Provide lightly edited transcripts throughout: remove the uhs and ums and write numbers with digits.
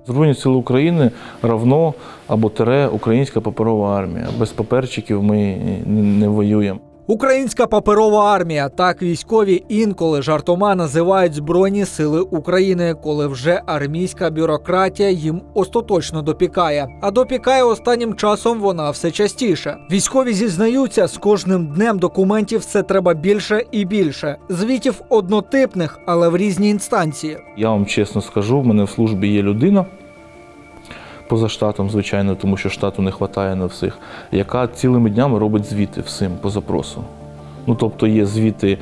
Збройні сили України равно або тире українська паперова армія. Без паперчиків ми не воюємо. Українська паперова армія. Так військові інколи жартома називають Збройні сили України, коли вже армійська бюрократія їм остаточно допікає. А допікає останнім часом вона все частіше. Військові зізнаються, з кожним днем документів все треба більше і більше. Звітів однотипних, але в різні інстанції. Я вам чесно скажу, в мене в службі є людина, поза штатом, звичайно, тому що штату не вистачає на всіх, яка цілими днями робить звіти всім по запросу. Тобто є звіти,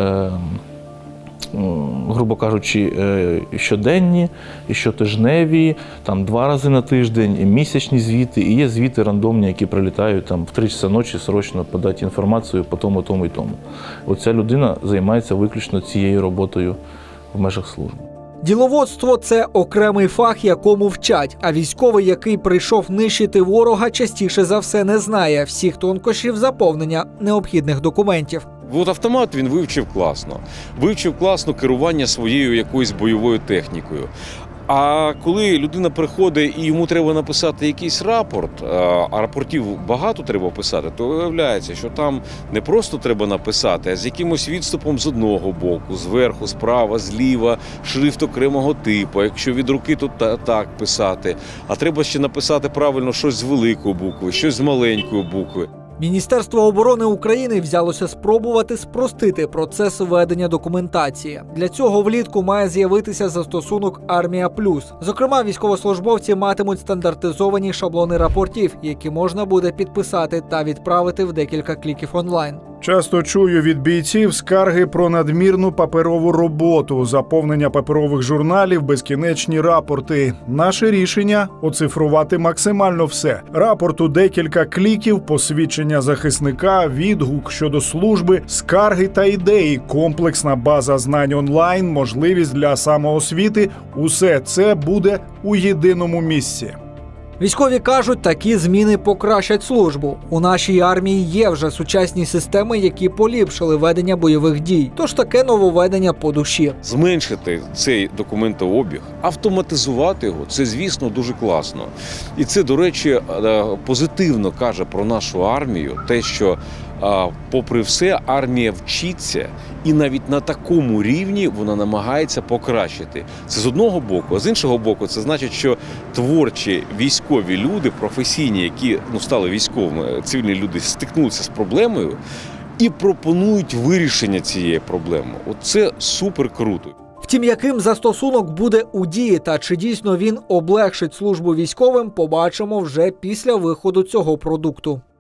грубо кажучи, щоденні, і щотижневі, 2 рази на тиждень, і місячні звіти, і є звіти рандомні, які прилітають в 3 часа ночі срочно подати інформацію по тому, тому і тому. Оця людина займається виключно цією роботою в межах служби. Діловодство – це окремий фах, якому вчать, а військовий, який прийшов нищити ворога, частіше за все не знає всіх тонкощів заповнення необхідних документів. Автомат він вивчив класно. Вивчив класно керування своєю якоюсь бойовою технікою. А коли людина приходить і йому треба написати якийсь рапорт, а рапортів багато треба писати, то виявляється, що там не просто треба написати, а з якимось відступом з одного боку, зверху, справа, зліва, шрифт окремого типу. Якщо від руки, то так писати. А треба ще написати правильно щось з великої букви, щось з маленької букви. Міністерство оборони України взялося спробувати спростити процес ведення документації. Для цього влітку має з'явитися застосунок «Армія Плюс». Зокрема, військовослужбовці матимуть стандартизовані шаблони рапортів, які можна буде підписати та відправити в декілька кліків онлайн. Часто чую від бійців скарги про надмірну паперову роботу, заповнення паперових журналів, безкінечні рапорти. Наше рішення – оцифрувати максимально все. Рапорту декілька кліків, посвідчення захисника, відгук щодо служби, скарги та ідеї, комплексна база знань онлайн, можливість для самоосвіти – усе це буде у єдиному місці. Військові кажуть, такі зміни покращать службу. У нашій армії є вже сучасні системи, які поліпшили ведення бойових дій. Тож таке нововведення по душі. Зменшити цей документообіг, автоматизувати його – це, звісно, дуже класно. І це, до речі, позитивно каже про нашу армію те, що попри все, армія вчиться і навіть на такому рівні вона намагається покращити. Це з одного боку, а з іншого боку, це значить, що творчі військові люди, професійні, які стали військовими, цивільні люди, стикнулися з проблемою і пропонують вирішення цієї проблеми. Це супер круто. Втім, яким застосунок буде у дії та чи дійсно він облегшить службу військовим, побачимо вже після виходу цього продукту.